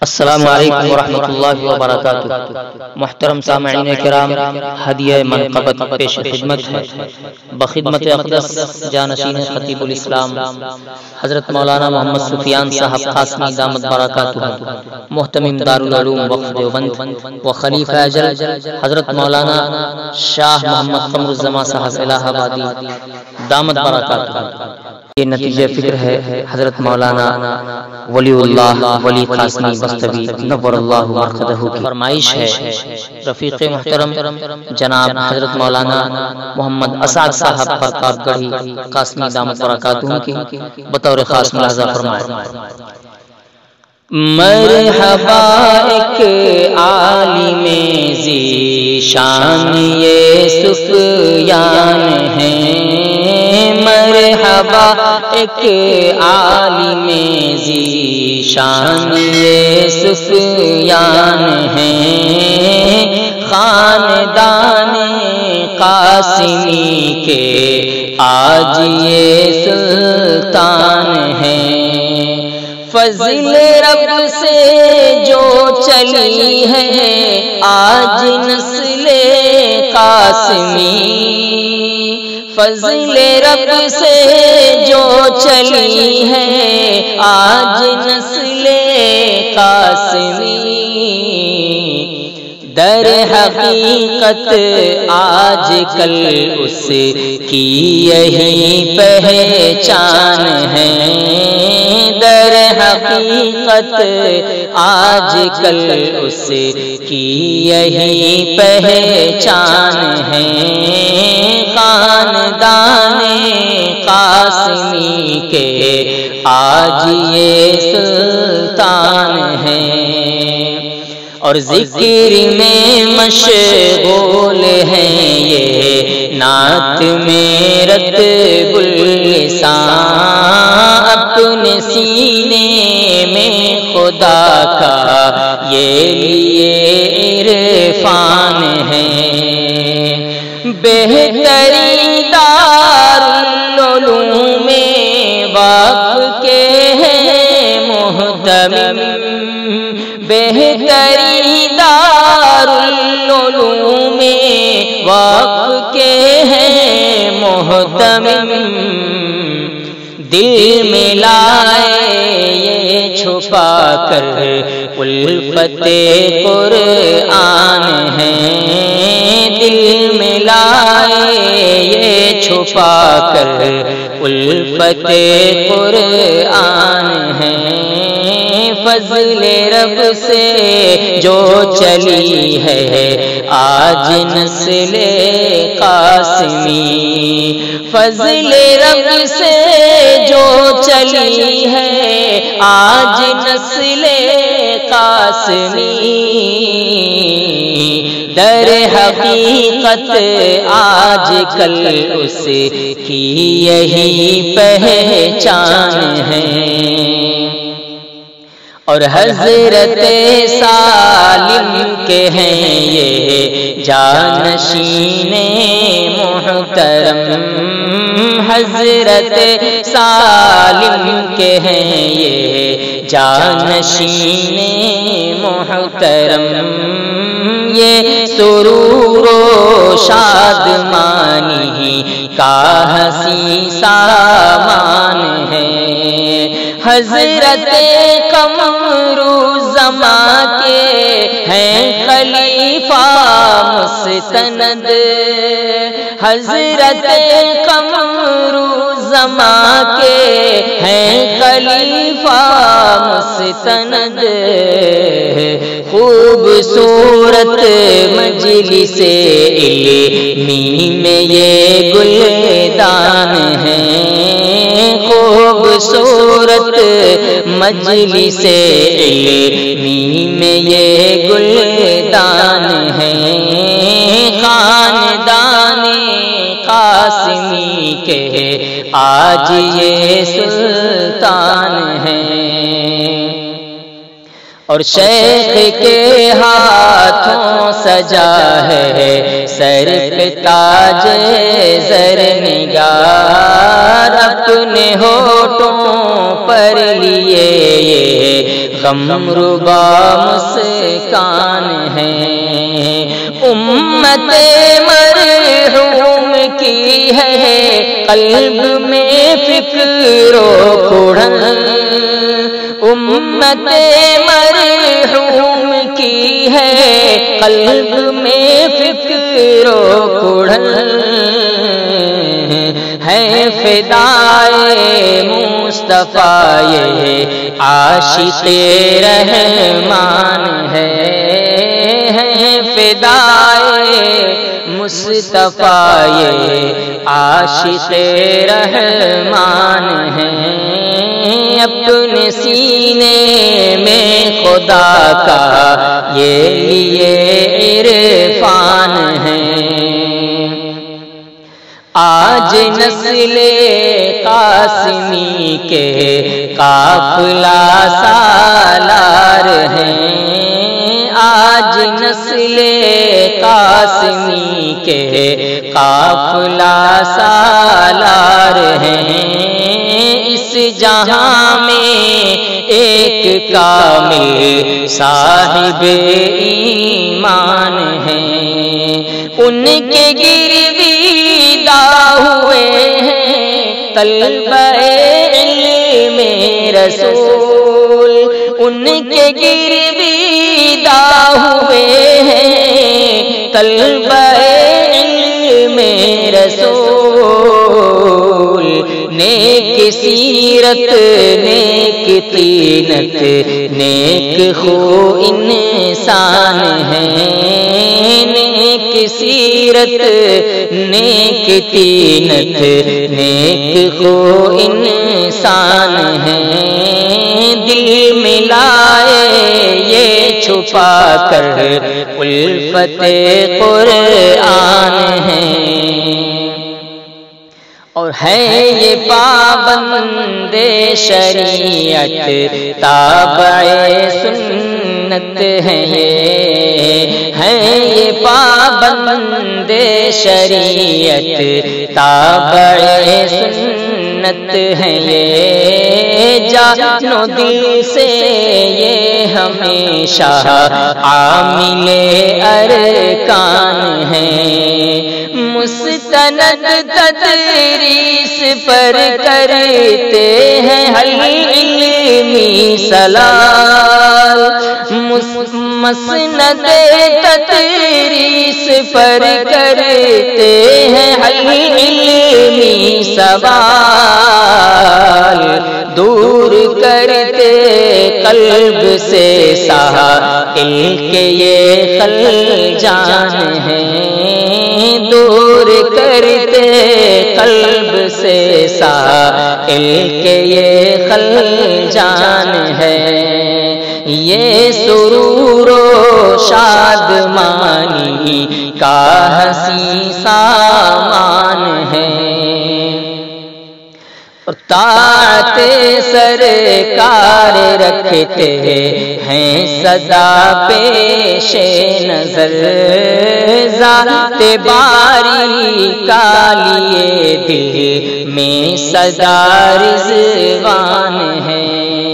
السلام علیکم ورحمۃ اللہ وبرکاتہ۔ محترم سامعین کرام، ہدیہ منقبت پیش خدمت ہے بخدمت اقدس جانشین خطیب الاسلام حضرت مولانا محمد سفیان صاحب قاسمی دامت برکاتہ، محتمم دارالعلوم وقف دیوبند و خلیفہ اجل حضرت مولانا شاہ محمد قمر الزمان صاحب الہ آبادی دامت برکاتہ۔ یہ نتیجہ فکر ہے حضرت مولانا ولی اللہ ولی قاسمی بستوی نور اللہ مرقدہ کی فرمائش ہے۔ رفیق محترم جناب حضرت مولانا محمد اسعد صاحب پرتاب گڑھی قاسمی دامت برکاتہ کی بطور خاص ملاحظہ فرمائے۔ مرحبا ایک عالم ذی شان یہ سفیان ہے، مرحبا ایک عالم ذی شان یہ سفیان ہے، خاندان قاسمی کے آج یہ سلطان ہے، فضل رب سے جو چلی ہے آج نسل قاسمی، فضل رب سے جو چلی ہے آج نسل قاسمی، در حقیقت آج کل اس کی یہی پہچان ہے، در حقیقت آج کل اس کی یہی پہچان ہے، خاندان قاسمی کے آج یہ سلطان ہے، اور ذکر میں مشغول ہیں یہ نعت میں رتب اللسان، اپنے سینے میں خدا کا یہ لیے عرفان ہے، بہترین دارالعلوم وقف کے ہیں محتمم، بہترین دارالعلوم وقف کے ہیں محتمم، دل میں لائے یہ چھپا کر الفت قرآن ہے، دل میں لائے یہ چھپا کر الفت قرآن ہے، فضل رب سے جو چلی ہے آج نسل قاسمی، فضل رب سے جو چلی ہے آج نسل قاسمی، در حقیقت آج کل اس کی یہی پہچان ہے، اور حضرت سالم کے ہیں یہ جانشین محترم، حضرت سالم کے ہیں یہ جانشین محترم، یہ سرور و شادمانی کا حسین سامان ہے، حضرت قمر الزمان کے ہیں خلیفہ مستند، حضرت قمر الزمان کے ہیں خلیفہ مستند، خوبصورت مجلس علمی میں یہ گلدان ہے، خوبصورت مجلس علمی میں یہ گلدان ہے، خاندان قاسمی کے آج یہ سلطان ہے، اور شیخ کے ہاتھوں سجا ہے سر پہ تاج زر نگار، اپنے ہونٹوں پر لیے کمربا مسکان ہے امت مرحوم کی ہے قلب میں فکر و کھڑن امت مرحوم کی ہے قلب میں فکر و کھڑن ہے فدائے مصطفیٰ یہ عاشق رحمان ہے فدائے مصطفیٰ یہ عاشق رحمان ہے اپنے سینے میں خدا کا یہ لیے عرفان ہے آج نسل قاسمی کے قافلہ سالار ہیں آج نسل قاسمی کے قافلہ سالار ہیں اس جہاں میں ایک کامل صاحب ایمان ہیں ان کے گرویدہ ہوئے ہیں طلبہ علم رسول ان کے گرویدہ ہوئے ہیں طلبہ علم رسول نیک سیرت نیک طینت نیک خو انسان ہیں نیک سیرت نیک طینت نیک خو انسان ہیں دل ملائے یہ چھپا کر الفت قرآن ہے اور ہے یہ پابند شریعت تابع سنت ہے یہ پابند شریعت تابع سنت ہے یہ جانو دل سے یہ ہمیشہ عامل ارکان ہے مستند تدریس پر کرتے ہیں علمی سلام مسند تدریس پر کرتے ہیں علمی سوال دور کرتے قلب سے ساحل کے یہ خلجان ہیں دور کرتے قلب سے ساحل کے یہ خلجان ہے یہ سرور و شادمانی کا حسین سامان ہے طاعت سرکار رکھتے ہیں سدا پیش نظر ذات باری کا لیے دل میں سدا رضوان ہے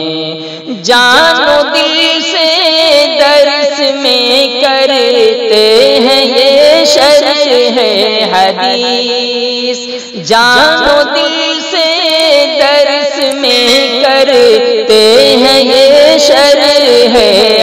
جانو دل سے درس میں کرتے ہیں یہ شرح ہے حدیث جانو دل سے درس میں کرتے ہیں یہ شرح ہے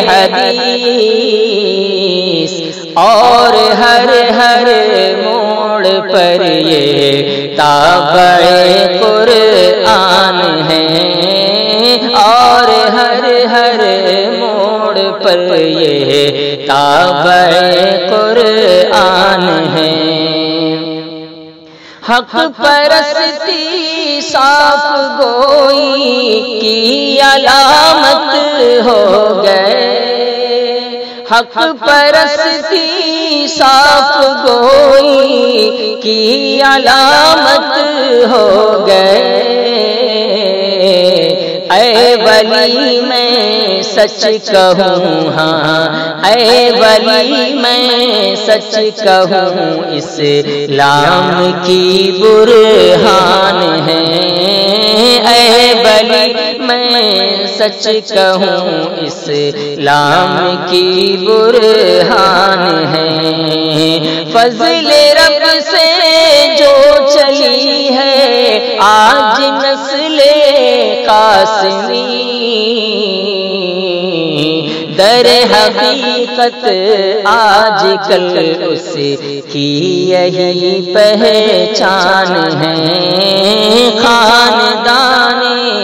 حدیث اور ہر موڑ پر یہ تابع قرآن ہے اور ہر موڑ پر یہ تابع قرآن ہے حق پرستی صاف گوئی کی علامت ہو گئے حق پرستی صاف گوئی کی علامت ہو گئے اے ولی میں سچ کہوں ہاں اے ولی میں سچ کہوں اسلام کی برہان ہے اے ولی میں سچ کہوں اسلام کی برہان ہے، فضل رب سے جو چلی ہے آج نسل قاسمی، در حقیقت آج کل اس کی یہی پہچان ہے، خاندان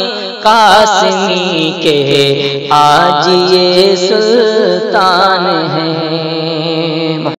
قاسمی کے آج یہ سلطان ہیں۔